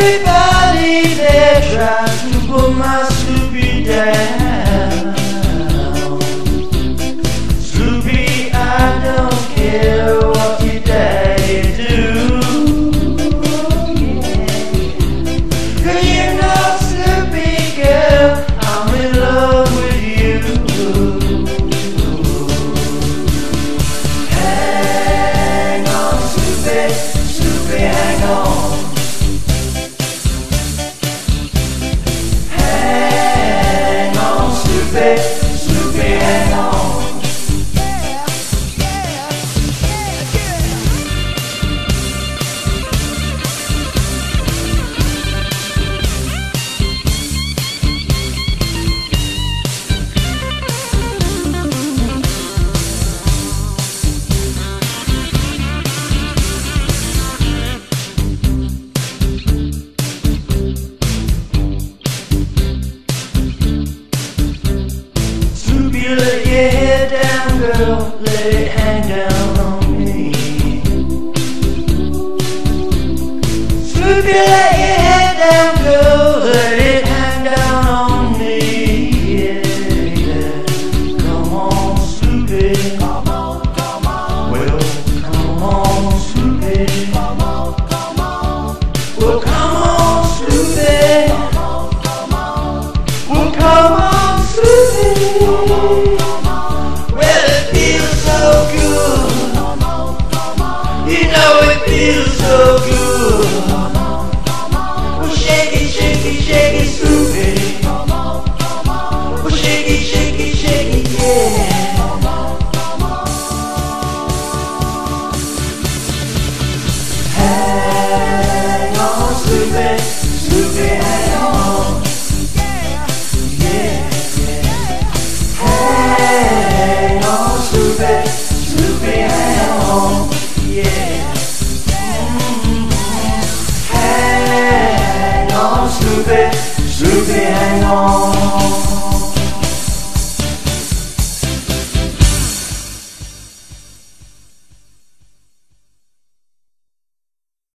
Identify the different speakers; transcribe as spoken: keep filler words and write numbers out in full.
Speaker 1: Everybody there tries to put my Sloopy down. Sloopy, I don't care what your daddy do. Cause you're not Sloopy, girl, I'm in love with you. Hang on, Sloopy, Sloopy, hang on. Sloopy, hang on. You let your head down, girl, let it hang down on me. Sloopy, let your head down, girl, let it hang down on me. Yeah, yeah. Come on, Sloopy. Come on, come on. Well, come on, Sloopy. Come on, come on. Well, come on, Sloopy. Come on, come on. Well, come on, Sloopy. Come on. Well, it feels so good. You know it feels so good. Well, shake it, shake it, shake it, Sloopy. Well, shake it, shake it, shake it, yeah. Hang on, Sloopy, Sloopy, hang on.